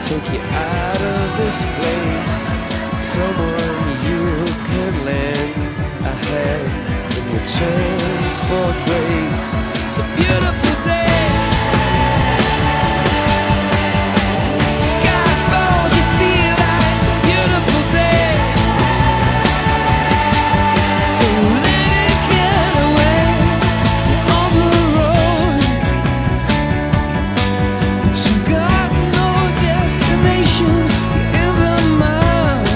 take you out of this place. Someone you could lend a hand in return for grace. It's a beautiful day. Sky falls, you feel like it's a beautiful day. So let it get away on the road. But you've got no destination. You're in the mud,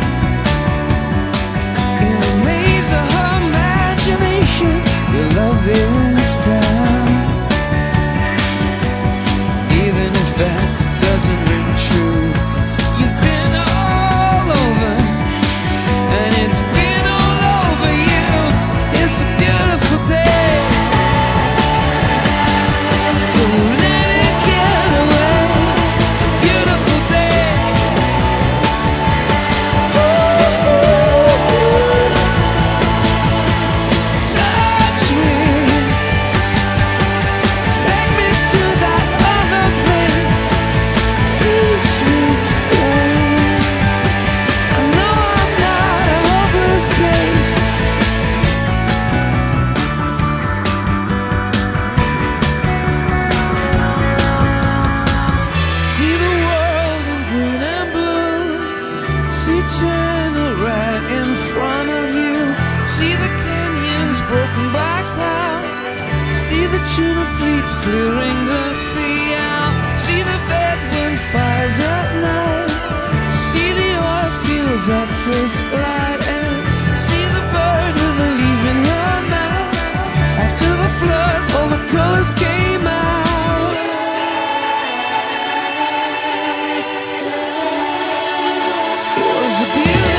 in the maze of her imagination. Your love is down. Even if that doesn't ring true, you've been all over, and it's been all over you. It's a beautiful day. So let it get away. It's a beautiful day. Touch me, take me to that other place. Teach me, babe. I know I'm not a hopeless case. See the world in green and blue. See China right in front of you. See the canyons broken by cloud. See the tuna fleets clearing the sea out. See the bedroom fires at night. See the oil fields at first light. And see the bird with a leaf in her mouth. After the flood, all the colors came out. It was a beautiful